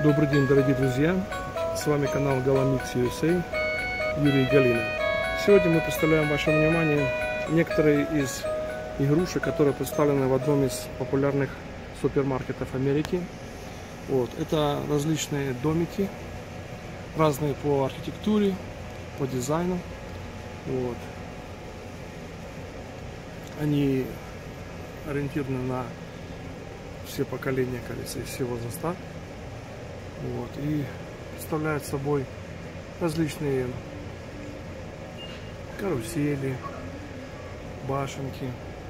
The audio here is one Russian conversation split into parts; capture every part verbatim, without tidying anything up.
Добрый день, дорогие друзья! С вами канал Galamix ю эс эй, Юрий и Галина. Сегодня мы представляем вашему вниманию некоторые из игрушек, которые представлены в одном из популярных супермаркетов Америки. Вот. Это различные домики, разные по архитектуре, по дизайну. Вот. Они ориентированы на все поколения, кажется, из всего возраста. Вот, и представляют собой различные карусели, башенки,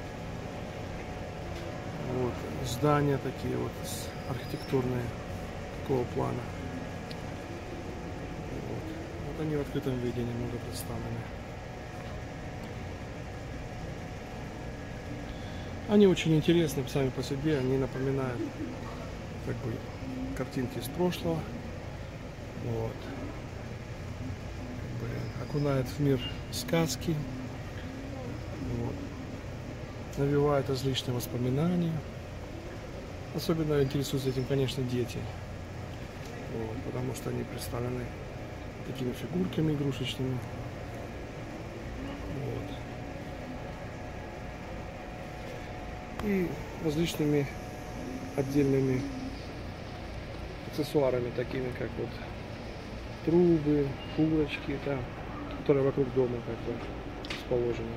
вот, здания такие вот архитектурные такого плана. Вот. Вот они в открытом виде немного представлены. Они очень интересны сами по себе, они напоминают как бы картинки из прошлого, вот. Как бы окунает в мир сказки, вот. Навевает различные воспоминания. Особенно интересуются этим, конечно, дети, вот, потому что они представлены такими фигурками игрушечными. Вот. И различными отдельными аксессуарами, такими как вот трубы, курочки, да, которые вокруг дома как бы расположены.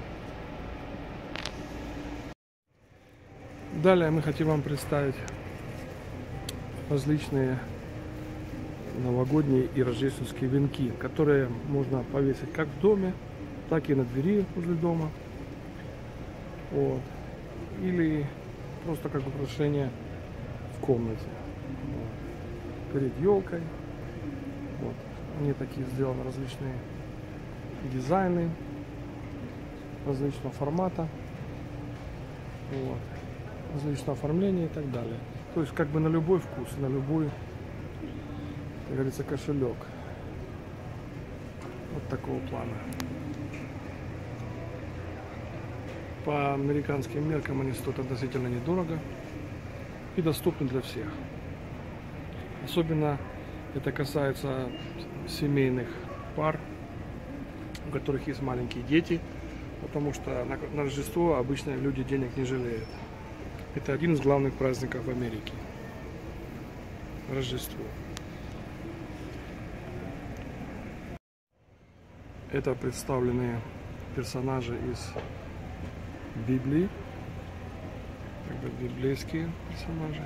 Далее мы хотим вам представить различные новогодние и рождественские венки, которые можно повесить как в доме, так и на двери возле дома. Вот. Или просто как украшение в комнате. Вот. Перед елкой. Вот. Они такие сделаны, различные дизайны различного формата, вот. Различного оформления и так далее. То есть как бы на любой вкус, на любой, как говорится, кошелек. Вот такого плана. По американским меркам они стоят относительно недорого и доступны для всех. Особенно это касается семейных пар, у которых есть маленькие дети, потому что на, на Рождество обычно люди денег не жалеют. Это один из главных праздников в Америке. Рождество. Это представленные персонажи из Библии, как бы библейские персонажи.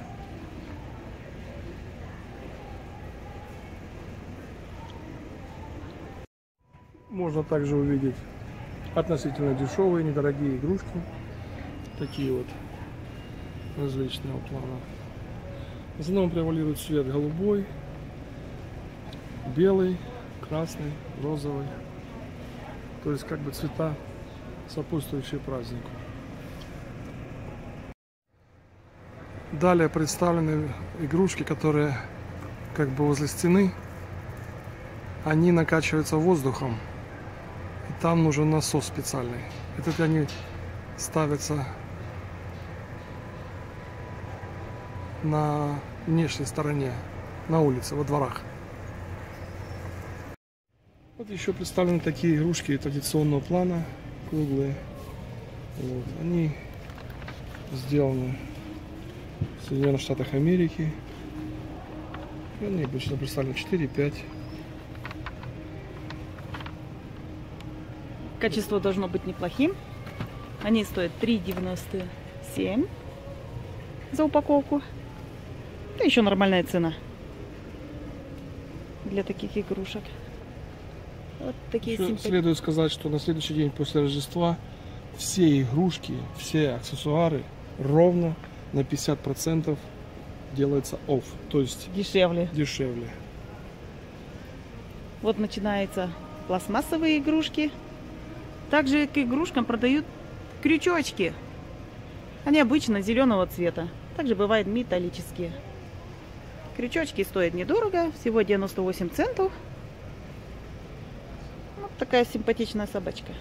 Можно также увидеть относительно дешевые, недорогие игрушки, такие вот различного плана. В основном превалирует цвет голубой, белый, красный, розовый. То есть как бы цвета, сопутствующие празднику. Далее представлены игрушки, которые как бы возле стены, они накачиваются воздухом, и там нужен насос специальный. Это они ставятся на внешней стороне, на улице, во дворах. Вот еще представлены такие игрушки традиционного плана, круглые. Вот. Они сделаны в Соединенных Штатах Америки. И они обычно представлены четыре-пять. Качество должно быть неплохим. Они стоят три девяносто семь за упаковку. Это еще нормальная цена для таких игрушек. Вот такие симпатичные. Следует сказать, что на следующий день после Рождества все игрушки, все аксессуары ровно на пятьдесят процентов делается off, то есть дешевле. дешевле. Вот начинаются пластмассовые игрушки. Также к игрушкам продают крючочки. Они обычно зеленого цвета. Также бывают металлические. Крючочки стоят недорого, всего девяносто восемь центов. Вот такая симпатичная собачка.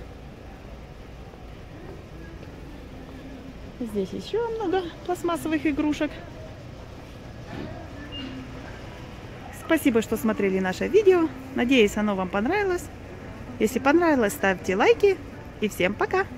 Здесь еще много пластмассовых игрушек. Спасибо, что смотрели наше видео. Надеюсь, оно вам понравилось. Если понравилось, ставьте лайки. И всем пока!